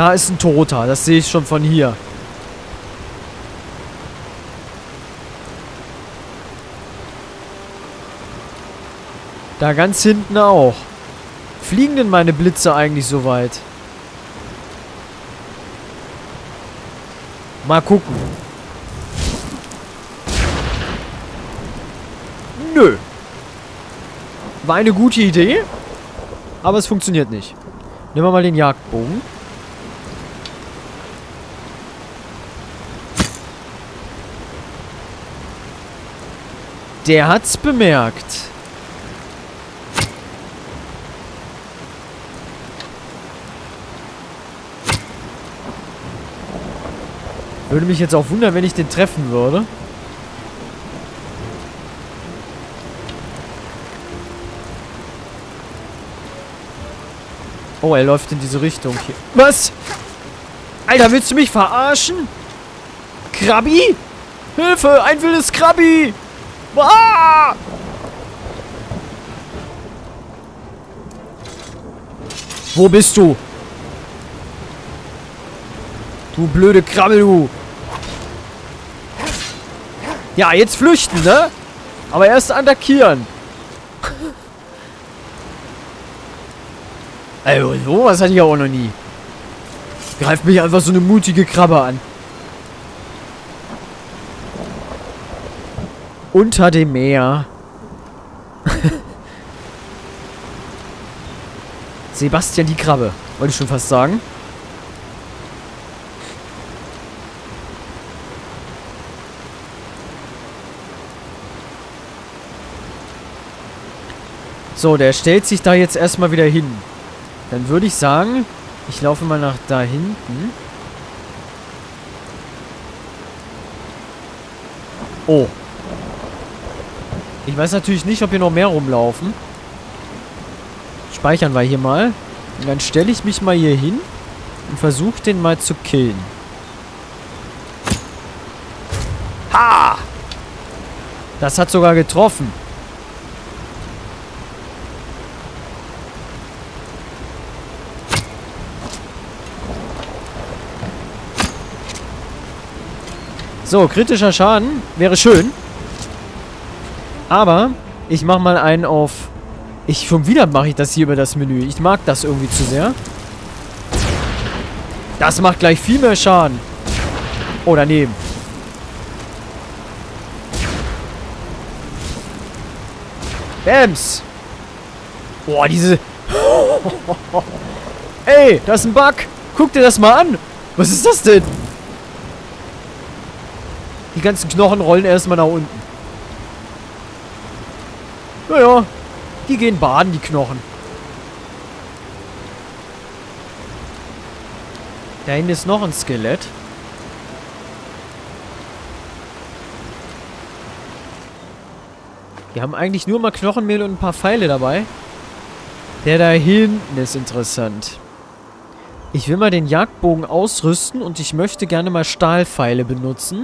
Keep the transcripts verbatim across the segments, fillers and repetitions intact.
Da ist ein Toter. Das sehe ich schon von hier. Da ganz hinten auch. Fliegen denn meine Blitze eigentlich so weit? Mal gucken. Nö. War eine gute Idee. Aber es funktioniert nicht. Nehmen wir mal den Jagdbogen. Der hat's bemerkt. Würde mich jetzt auch wundern, wenn ich den treffen würde. Oh, er läuft in diese Richtung hier. Was? Alter, willst du mich verarschen? Krabbi? Hilfe, ein wildes Krabbi! Ah! Wo bist du? Du blöde Krabbel, du. Ja, jetzt flüchten, ne? Aber erst attackieren. Also, sowas hatte ich auch noch nie. Greift mich einfach so eine mutige Krabbe an. Unter dem Meer. Sebastian die Krabbe. Wollte ich schon fast sagen. So, der stellt sich da jetzt erstmal wieder hin. Dann würde ich sagen, ich laufe mal nach da hinten. Oh. Ich weiß natürlich nicht, ob hier noch mehr rumlaufen. Speichern wir hier mal. Und dann stelle ich mich mal hier hin und versuche den mal zu killen. Ha! Das hat sogar getroffen. So, kritischer Schaden wäre schön. Aber ich mache mal einen auf... Ich, schon wieder mache ich das hier über das Menü. Ich mag das irgendwie zu sehr. Das macht gleich viel mehr Schaden. Oh, daneben. Bams. Boah, diese... Ey, das ist ein Bug. Guck dir das mal an. Was ist das denn? Die ganzen Knochen rollen erstmal nach unten. Naja, die gehen baden, die Knochen. Da hinten ist noch ein Skelett. Wir haben eigentlich nur mal Knochenmehl und ein paar Pfeile dabei. Der da hinten ist interessant. Ich will mal den Jagdbogen ausrüsten und ich möchte gerne mal Stahlpfeile benutzen.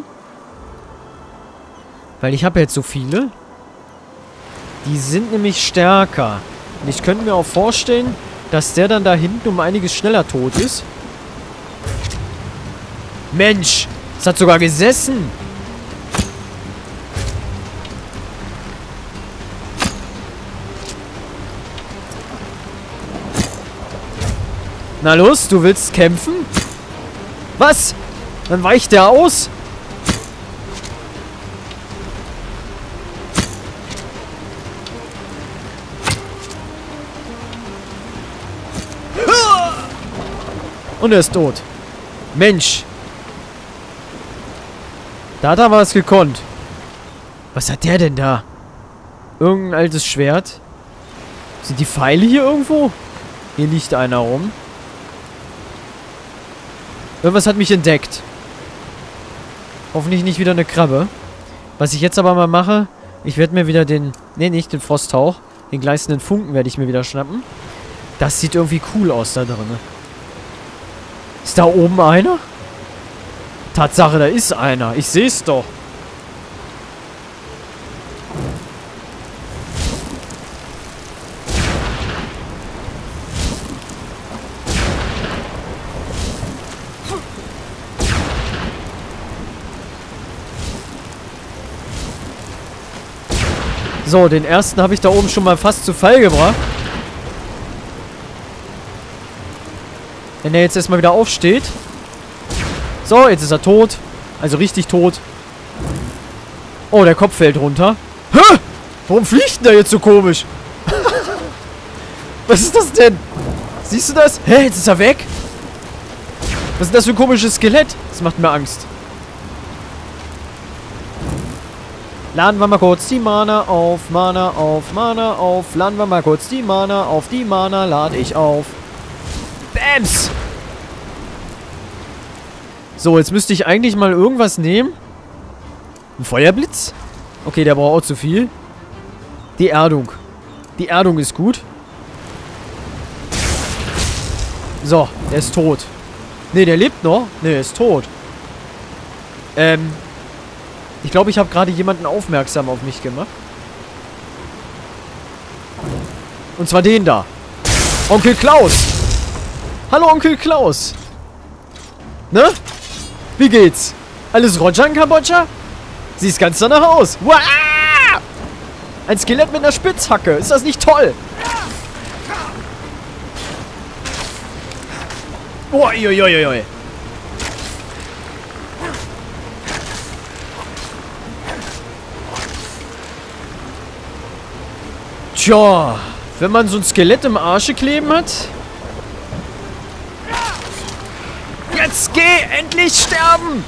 Weil ich habe jetzt so viele. Die sind nämlich stärker. Und ich könnte mir auch vorstellen, dass der dann da hinten um einiges schneller tot ist. Mensch! Es hat sogar gesessen! Na los, du willst kämpfen? Was? Dann weicht der aus? Und er ist tot. Mensch. Da hat er was gekonnt. Was hat der denn da? Irgendein altes Schwert? Sind die Pfeile hier irgendwo? Hier liegt einer rum. Irgendwas hat mich entdeckt. Hoffentlich nicht wieder eine Krabbe. Was ich jetzt aber mal mache, ich werde mir wieder den... Ne, nicht den Frosthauch. Den gleißenden Funken werde ich mir wieder schnappen. Das sieht irgendwie cool aus da drin. Ist da oben einer? Tatsache, da ist einer. Ich sehe es doch. So, den ersten habe ich da oben schon mal fast zu Fall gebracht. Wenn er jetzt erstmal wieder aufsteht. So, jetzt ist er tot. Also richtig tot. Oh, der Kopf fällt runter. Hä? Warum fliegt denn der jetzt so komisch? Was ist das denn? Siehst du das? Hä, jetzt ist er weg? Was ist das für ein komisches Skelett? Das macht mir Angst. Laden wir mal kurz die Mana auf, Mana auf, Mana auf. Laden wir mal kurz die Mana auf, die Mana lade ich auf. Bams! So, jetzt müsste ich eigentlich mal irgendwas nehmen. Ein Feuerblitz? Okay, der braucht auch zu viel. Die Erdung. Die Erdung ist gut. So, der ist tot. Ne, der lebt noch. Ne, der ist tot. Ähm. Ich glaube, ich habe gerade jemanden aufmerksam auf mich gemacht. Und zwar den da. Onkel Klaus. Hallo, Onkel Klaus. Ne? Wie geht's? Alles Roger in Kambodscha? Siehst ganz danach aus. Wow! Ein Skelett mit einer Spitzhacke. Ist das nicht toll? Uiuiuiui. Tja, wenn man so ein Skelett im Arsche kleben hat. Jetzt geh endlich sterben!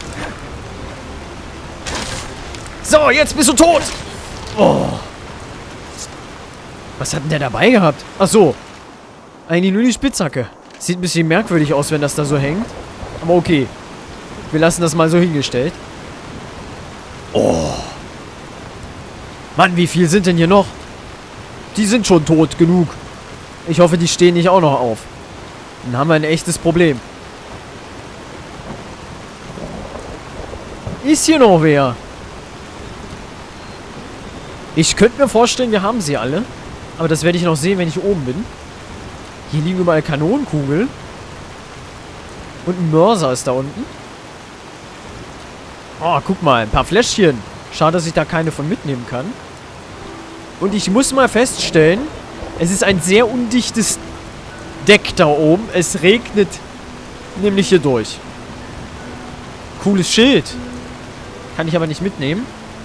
So, jetzt bist du tot! Oh. Was hat denn der dabei gehabt? Ach so. Eigentlich nur die Spitzhacke. Sieht ein bisschen merkwürdig aus, wenn das da so hängt. Aber okay. Wir lassen das mal so hingestellt. Oh. Mann, wie viel sind denn hier noch? Die sind schon tot genug. Ich hoffe, die stehen nicht auch noch auf. Dann haben wir ein echtes Problem. Ist hier noch wer? Ich könnte mir vorstellen, wir haben sie alle. Aber das werde ich noch sehen, wenn ich oben bin. Hier liegen überall Kanonenkugeln. Und ein Mörser ist da unten. Oh, guck mal, ein paar Fläschchen. Schade, dass ich da keine von mitnehmen kann. Und ich muss mal feststellen, es ist ein sehr undichtes Deck da oben. Es regnet nämlich hier durch. Cooles Schild. Kann ich aber nicht mitnehmen.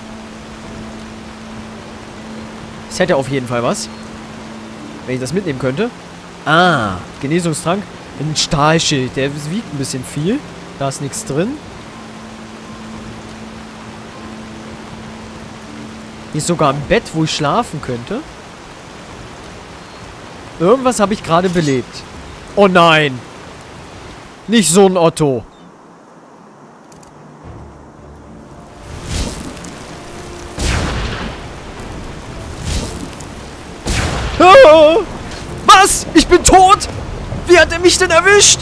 Es hätte auf jeden Fall was. Wenn ich das mitnehmen könnte. Ah, Genesungstrank. Ein Stahlschild. Der wiegt ein bisschen viel. Da ist nichts drin. Hier ist sogar ein Bett, wo ich schlafen könnte. Irgendwas habe ich gerade belebt. Oh nein. Nicht so ein Otto. Ah! Was? Ich bin tot? Wie hat er mich denn erwischt?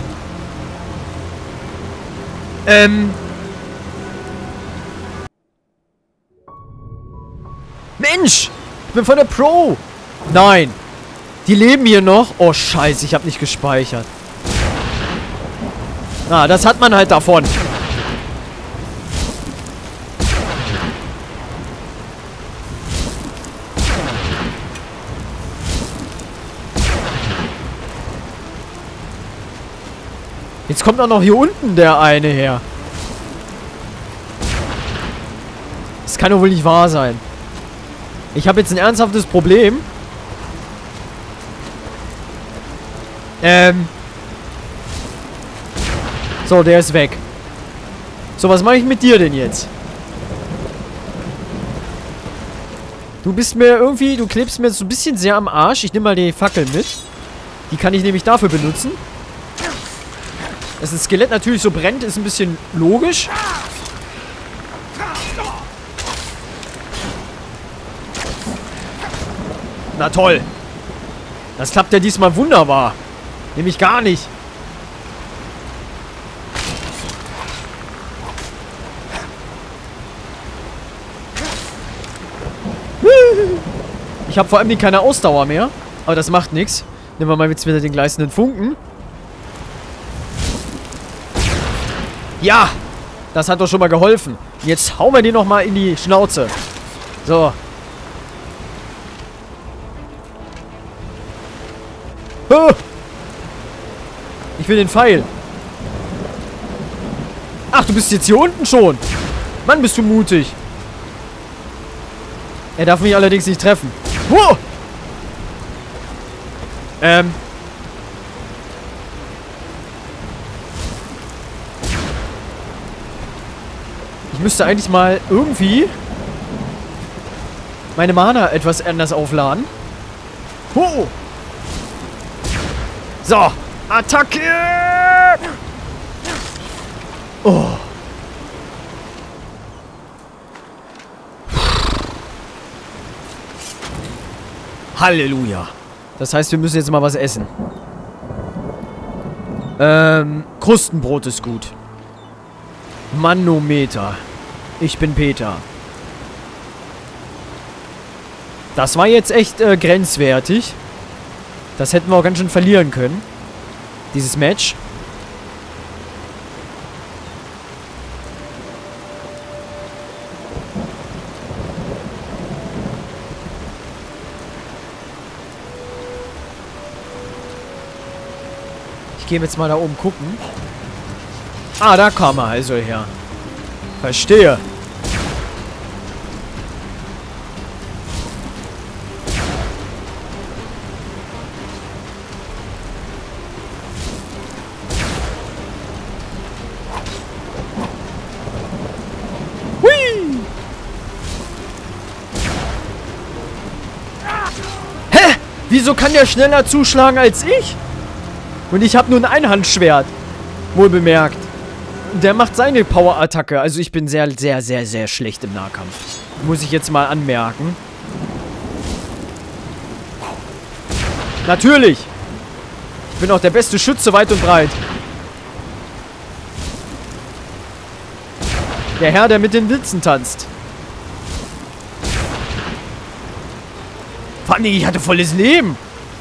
Ähm... Mensch! Ich bin von der Pro! Nein! Die leben hier noch? Oh, scheiße, ich habe nicht gespeichert. Ah, das hat man halt davon. Jetzt kommt auch noch hier unten der eine her. Das kann doch wohl nicht wahr sein. Ich habe jetzt ein ernsthaftes Problem. Ähm. So, der ist weg. So, was mache ich mit dir denn jetzt? Du bist mir irgendwie, du klebst mir so ein bisschen sehr am Arsch. Ich nehme mal die Fackel mit. Die kann ich nämlich dafür benutzen. Dass ein Skelett natürlich so brennt, ist ein bisschen logisch. Na toll. Das klappt ja diesmal wunderbar. Nämlich gar nicht. Ich habe vor allem keine Ausdauer mehr. Aber das macht nichts. Nehmen wir mal jetzt wieder den gleißenden Funken. Ja! Das hat doch schon mal geholfen. Jetzt hauen wir den noch mal in die Schnauze. So. Ich will den Pfeil. Ach, du bist jetzt hier unten schon. Mann, bist du mutig. Er darf mich allerdings nicht treffen. Wow. Ähm. Ich müsste eigentlich mal irgendwie meine Mana etwas anders aufladen. Oh. So. Attacke! Oh. Halleluja. Das heißt, wir müssen jetzt mal was essen. Ähm, Krustenbrot ist gut. Manometer. Ich bin Peter. Das war jetzt echt äh, grenzwertig. Das hätten wir auch ganz schön verlieren können. Dieses Match. Ich gehe jetzt mal da oben gucken. Ah, da kam er also her. Verstehe. Hui! Hä? Wieso kann der schneller zuschlagen als ich? Und ich habe nur ein Einhandschwert. Wohl bemerkt. Der macht seine Power-Attacke. Also ich bin sehr, sehr, sehr, sehr schlecht im Nahkampf. Muss ich jetzt mal anmerken. Natürlich. Ich bin auch der beste Schütze weit und breit. Der Herr, der mit den Blitzen tanzt. Vor allem, ich hatte volles Leben.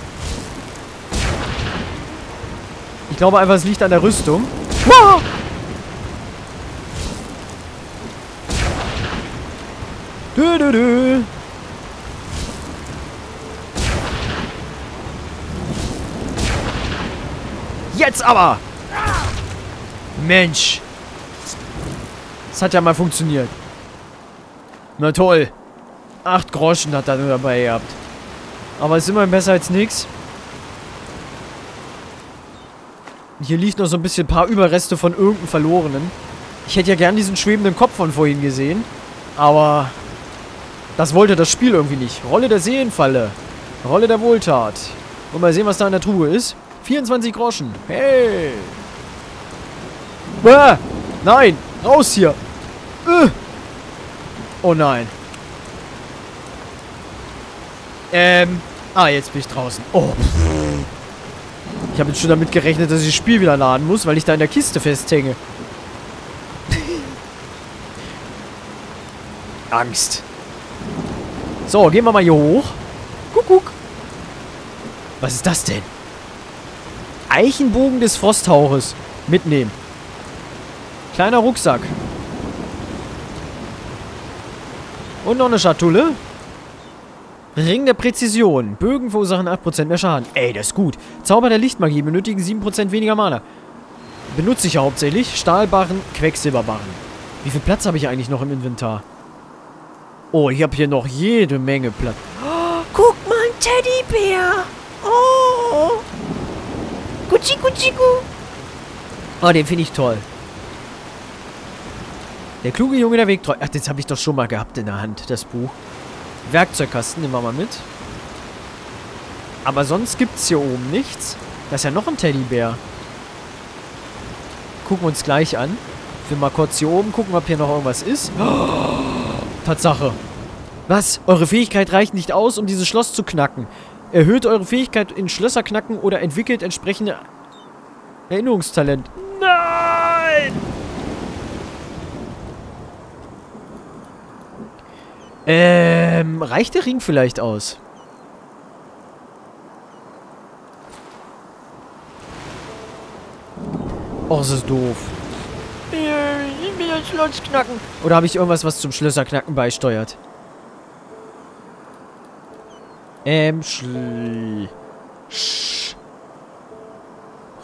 Ich glaube einfach, es liegt an der Rüstung. Wow! Dö, dö, dö. Jetzt aber! Mensch! Das hat ja mal funktioniert. Na toll. Acht Groschen hat er nur dabei gehabt. Aber ist immerhin besser als nix. Hier liegt noch so ein bisschen ein paar Überreste von irgendeinem Verlorenen. Ich hätte ja gern diesen schwebenden Kopf von vorhin gesehen. Aber das wollte das Spiel irgendwie nicht. Rolle der Seelenfalle. Rolle der Wohltat. Und mal sehen, was da in der Truhe ist. vierundzwanzig Groschen. Hey. Ah, nein. Raus hier. Uh. Oh nein. Ähm. Ah, jetzt bin ich draußen. Oh. Ich habe jetzt schon damit gerechnet, dass ich das Spiel wieder laden muss, weil ich da in der Kiste festhänge. Angst. So, gehen wir mal hier hoch. Guck, guck. Was ist das denn? Eichenbogen des Frosthauches. Mitnehmen. Kleiner Rucksack. Und noch eine Schatulle. Ring der Präzision. Bögen verursachen acht Prozent mehr Schaden. Ey, das ist gut. Zauber der Lichtmagie benötigen sieben Prozent weniger Mana. Benutze ich ja hauptsächlich. Stahlbarren, Quecksilberbarren. Wie viel Platz habe ich eigentlich noch im Inventar? Oh, ich habe hier noch jede Menge Platz. Oh, guck mal, ein Teddybär. Oh. Gucci, gucci, gu. Oh, den finde ich toll. Der kluge Junge, der Weg treu. Ach, das habe ich doch schon mal gehabt in der Hand, das Buch. Werkzeugkasten, nehmen wir mal mit. Aber sonst gibt es hier oben nichts. Da ist ja noch ein Teddybär. Gucken wir uns gleich an. Ich will mal kurz hier oben gucken, ob hier noch irgendwas ist. Oh, Tatsache. Was? Eure Fähigkeit reicht nicht aus, um dieses Schloss zu knacken. Erhöht eure Fähigkeit in Schlösser knacken oder entwickelt entsprechende Erinnerungstalent. Nein! Ähm, reicht der Ring vielleicht aus? Oh, das ist doof. Ich will das Schloss knacken. Oder habe ich irgendwas, was zum Schlösserknacken beisteuert? Ähm, schl... Sch...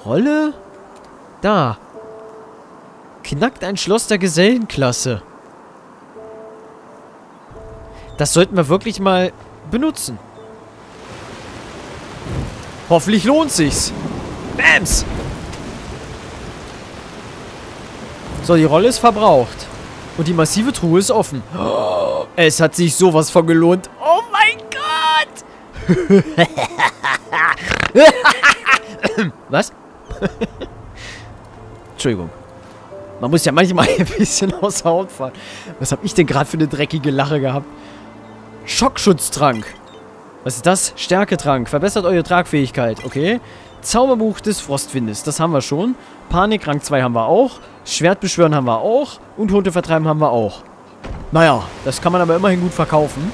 Rolle? Da. Knackt ein Schloss der Gesellenklasse. Das sollten wir wirklich mal benutzen. Hoffentlich lohnt sich's. Bams! So, die Rolle ist verbraucht. Und die massive Truhe ist offen. Oh, es hat sich sowas von gelohnt. Oh mein Gott! Was? Entschuldigung. Man muss ja manchmal ein bisschen aus der Haut fahren. Was habe ich denn gerade für eine dreckige Lache gehabt? Schockschutztrank. Was ist das? Stärketrank. Verbessert eure Tragfähigkeit. Okay. Zauberbuch des Frostwindes. Das haben wir schon. Panik Rang zwei haben wir auch. Schwertbeschwören haben wir auch. Und Hunde vertreiben haben wir auch. Naja, das kann man aber immerhin gut verkaufen.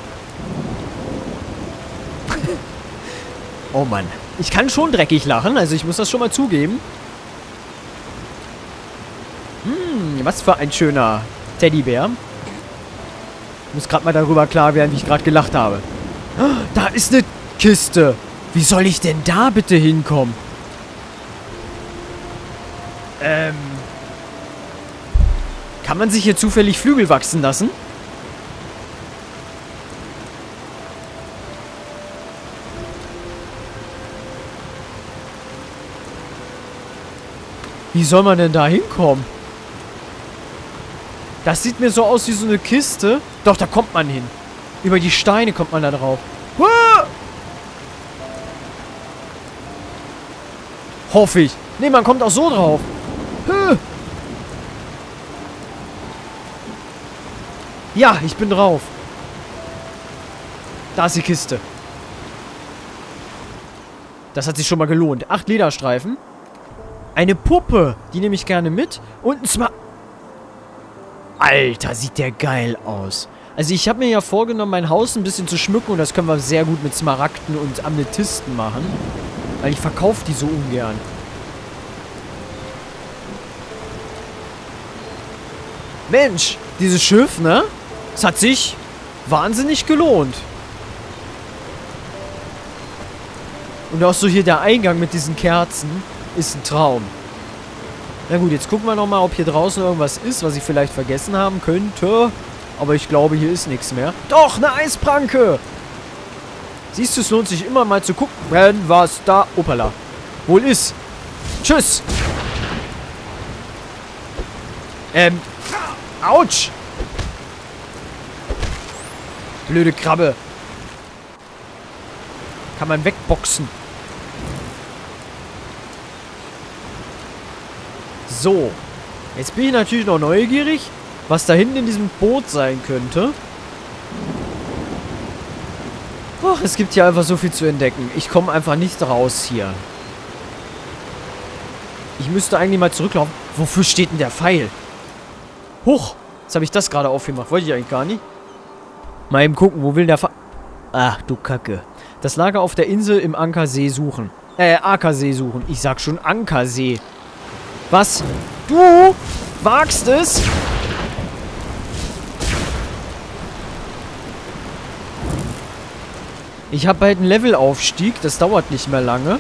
Oh Mann. Ich kann schon dreckig lachen. Also ich muss das schon mal zugeben. Hm, was für ein schöner Teddybär. Ich muss gerade mal darüber klar werden, wie ich gerade gelacht habe. Da ist eine Kiste. Wie soll ich denn da bitte hinkommen? Ähm. Kann man sich hier zufällig Flügel wachsen lassen? Wie soll man denn da hinkommen? Das sieht mir so aus wie so eine Kiste. Doch, da kommt man hin. Über die Steine kommt man da drauf. Huh! Hoffe ich. Nee, man kommt auch so drauf. Huh! Ja, ich bin drauf. Da ist die Kiste. Das hat sich schon mal gelohnt. Acht Lederstreifen. Eine Puppe. Die nehme ich gerne mit. Und ein Smar... Alter, sieht der geil aus. Also ich habe mir ja vorgenommen, mein Haus ein bisschen zu schmücken. Und das können wir sehr gut mit Smaragden und Amethysten machen. Weil ich verkaufe die so ungern. Mensch, dieses Schiff, ne? Es hat sich wahnsinnig gelohnt. Und auch so hier der Eingang mit diesen Kerzen ist ein Traum. Na gut, jetzt gucken wir nochmal, ob hier draußen irgendwas ist, was ich vielleicht vergessen haben könnte. Aber ich glaube, hier ist nichts mehr. Doch, eine Eispranke! Siehst du, es lohnt sich immer mal zu gucken, was da, opala, wohl ist. Tschüss! Ähm, Autsch! Blöde Krabbe. Kann man wegboxen. So. Jetzt bin ich natürlich noch neugierig, was da hinten in diesem Boot sein könnte. Ach, es gibt hier einfach so viel zu entdecken. Ich komme einfach nicht raus hier. Ich müsste eigentlich mal zurücklaufen. Wofür steht denn der Pfeil? Huch! Jetzt habe ich das gerade aufgemacht. Wollte ich eigentlich gar nicht. Mal eben gucken, wo will der Pfeil... Ach, du Kacke. Das Lager auf der Insel im Ankersee suchen. Äh, Ackersee suchen. Ich sag schon Ankersee. Was? Du wagst es? Ich habe bald einen Levelaufstieg. Das dauert nicht mehr lange.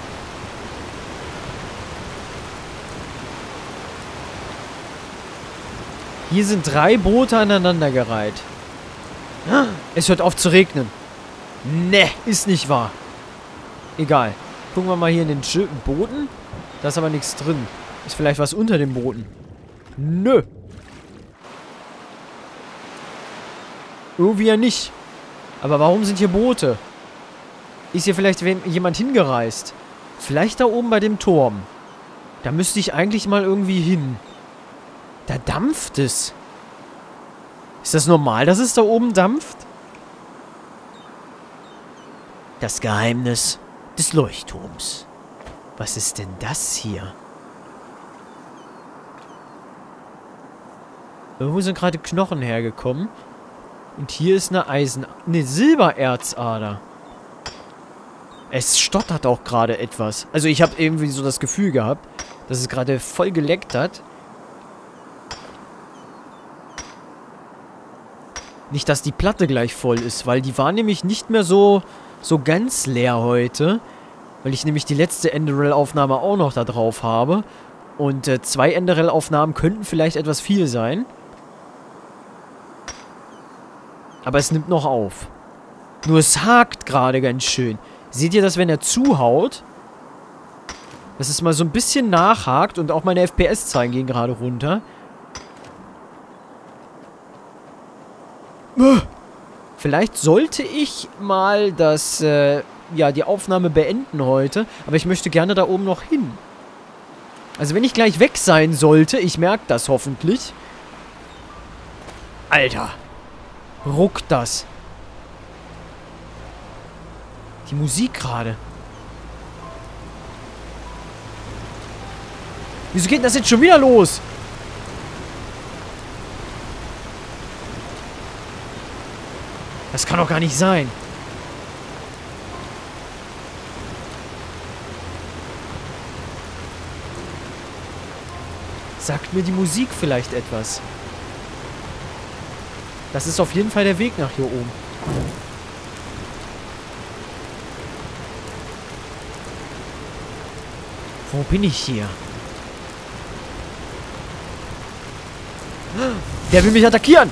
Hier sind drei Boote aneinandergereiht. Es hört auf zu regnen. Ne, ist nicht wahr. Egal. Gucken wir mal hier in den Sch- Booten. Da ist aber nichts drin. Ist vielleicht was unter den Booten. Nö. Irgendwie ja nicht. Aber warum sind hier Boote? Ist hier vielleicht jemand hingereist? Vielleicht da oben bei dem Turm. Da müsste ich eigentlich mal irgendwie hin. Da dampft es. Ist das normal, dass es da oben dampft? Das Geheimnis des Leuchtturms. Was ist denn das hier? Irgendwo sind gerade Knochen hergekommen. Und hier ist eine Eisen... eine Silbererzader. Es stottert auch gerade etwas. Also ich habe irgendwie so das Gefühl gehabt, dass es gerade voll geleckt hat. Nicht, dass die Platte gleich voll ist, weil die war nämlich nicht mehr so, so ganz leer heute. Weil ich nämlich die letzte Enderell-Aufnahme auch noch da drauf habe. Und äh, zwei Enderell-Aufnahmen könnten vielleicht etwas viel sein. Aber es nimmt noch auf. Nur es hakt gerade ganz schön. Seht ihr das, wenn er zuhaut? Dass es mal so ein bisschen nachhakt und auch meine F P S-Zahlen gehen gerade runter. Vielleicht sollte ich mal das, äh, ja, die Aufnahme beenden heute. Aber ich möchte gerne da oben noch hin. Also wenn ich gleich weg sein sollte, ich merke das hoffentlich. Alter. Ruckt das. Die Musik gerade. Wieso geht das jetzt schon wieder los? Das kann doch gar nicht sein. Sagt mir die Musik vielleicht etwas? Das ist auf jeden Fall der Weg nach hier oben. Wo bin ich hier? Der will mich attackieren!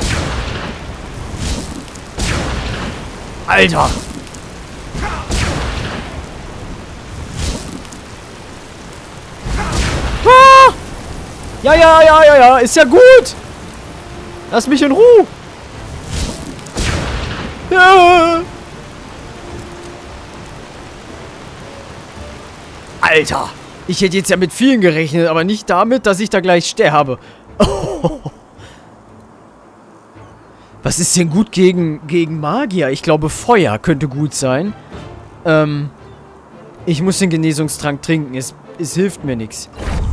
Alter! Ah! Ja, ja, ja, ja, ja, ist ja gut! Lass mich in Ruhe! Ja! Alter! Ich hätte jetzt ja mit vielen gerechnet, aber nicht damit, dass ich da gleich sterbe. Was ist denn gut gegen, gegen Magier? Ich glaube, Feuer könnte gut sein. Ähm, ich muss den Genesungstrank trinken. Es, es hilft mir nichts.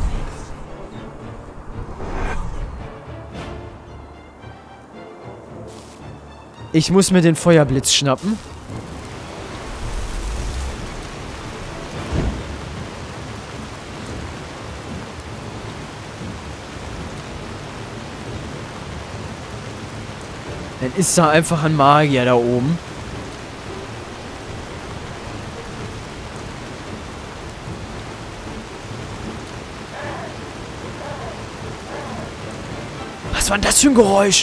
Ich muss mir den Feuerblitz schnappen. Dann ist da einfach ein Magier da oben. Was war denn das für ein Geräusch?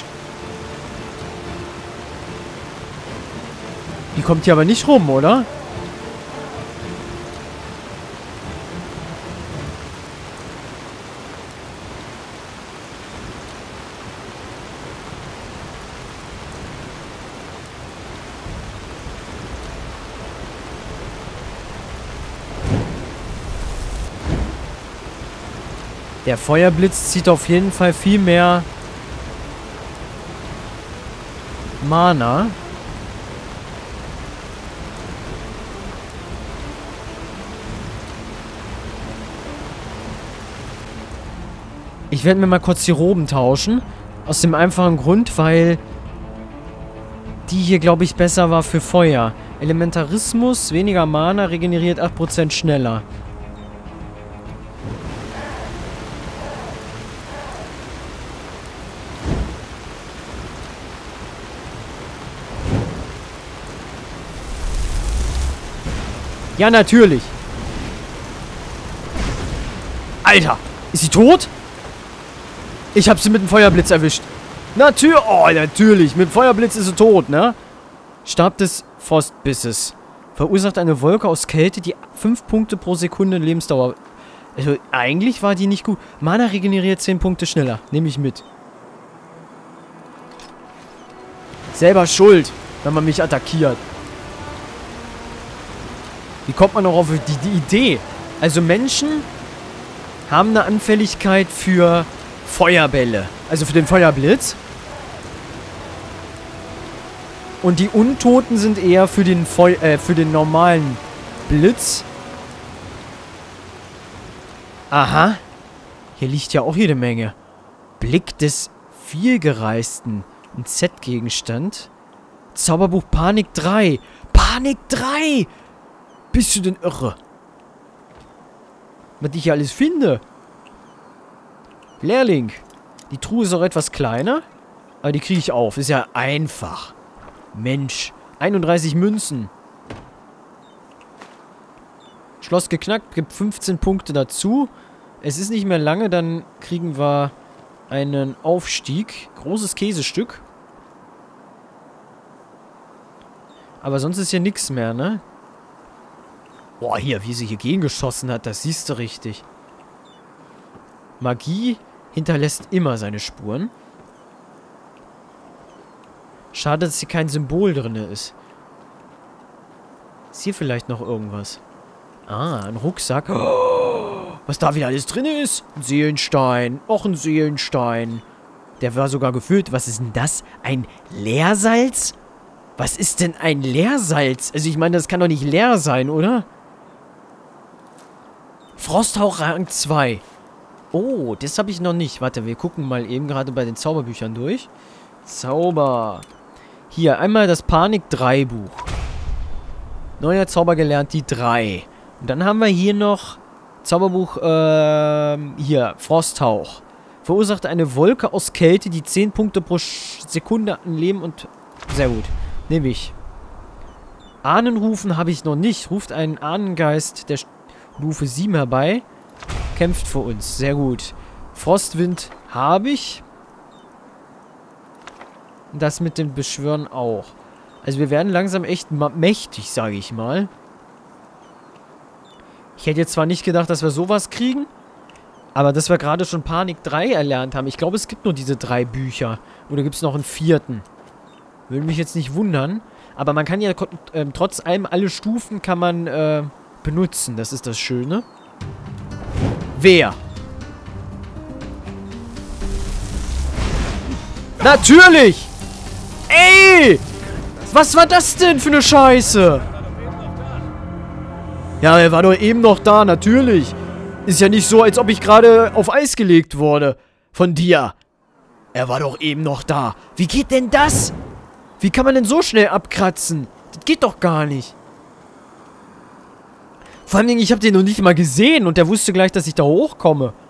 Die kommt hier aber nicht rum, oder? Der Feuerblitz zieht auf jeden Fall viel mehr Mana. Ich werde mir mal kurz die Roben tauschen. Aus dem einfachen Grund, weil die hier, glaube ich, besser war für Feuer. Elementarismus, weniger Mana, regeneriert acht Prozent schneller. Ja, natürlich. Alter, ist sie tot? Ich habe sie mit dem Feuerblitz erwischt. Natürlich. Oh, natürlich. Mit dem Feuerblitz ist sie tot, ne? Stab des Frostbisses. Verursacht eine Wolke aus Kälte, die fünf Punkte pro Sekunde Lebensdauer. Also, eigentlich war die nicht gut. Mana regeneriert zehn Punkte schneller. Nehme ich mit. Selber schuld, wenn man mich attackiert. Wie kommt man noch auf die, die Idee? Also Menschen haben eine Anfälligkeit für Feuerbälle. Also für den Feuerblitz. Und die Untoten sind eher für den, Feu äh, für den normalen Blitz. Aha. Hier liegt ja auch jede Menge. Blick des Vielgereisten. Ein Z-Gegenstand. Zauberbuch Panik drei. Panik drei! Bist du denn irre? Was ich hier alles finde. Lehrling. Die Truhe ist auch etwas kleiner. Aber die kriege ich auf. Ist ja einfach. Mensch. einunddreißig Münzen. Schloss geknackt, gibt fünfzehn Punkte dazu. Es ist nicht mehr lange, dann kriegen wir einen Aufstieg. Großes Käsestück. Aber sonst ist hier nichts mehr, ne? Boah, hier, wie sie hier gegengeschossen hat, das siehst du richtig. Magie hinterlässt immer seine Spuren. Schade, dass hier kein Symbol drin ist. Ist hier vielleicht noch irgendwas? Ah, ein Rucksack. Oh, was da wieder alles drin ist? Ein Seelenstein. Och, ein Seelenstein. Der war sogar gefüllt. Was ist denn das? Ein Leersalz? Was ist denn ein Leersalz? Also ich meine, das kann doch nicht leer sein, oder? Frosthauch Rang zwei. Oh, das habe ich noch nicht. Warte, wir gucken mal eben gerade bei den Zauberbüchern durch. Zauber. Hier, einmal das Panik drei Buch. Neuer Zauber gelernt, die drei. Und dann haben wir hier noch Zauberbuch, ähm, hier, Frosthauch. Verursacht eine Wolke aus Kälte, die zehn Punkte pro Sekunde an Leben und... Sehr gut. Nehme ich. Ahnenrufen habe ich noch nicht. Ruft einen Ahnengeist der Stufe sieben herbei. Kämpft für uns. Sehr gut. Frostwind habe ich. Das mit dem Beschwören auch. Also wir werden langsam echt mächtig, sage ich mal. Ich hätte jetzt zwar nicht gedacht, dass wir sowas kriegen, aber dass wir gerade schon Panik drei erlernt haben. Ich glaube, es gibt nur diese drei Bücher. Oder gibt es noch einen vierten? Würde mich jetzt nicht wundern. Aber man kann ja äh, trotz allem alle Stufen kann man äh, benutzen. Das ist das Schöne. Wer? Natürlich! Ey! Was war das denn für eine Scheiße? Ja, er war doch eben noch da, natürlich. Ist ja nicht so, als ob ich gerade auf Eis gelegt wurde. Von dir. Er war doch eben noch da. Wie geht denn das? Wie kann man denn so schnell abkratzen? Das geht doch gar nicht. Vor allem, ich habe den noch nicht mal gesehen und der wusste gleich, dass ich da hochkomme.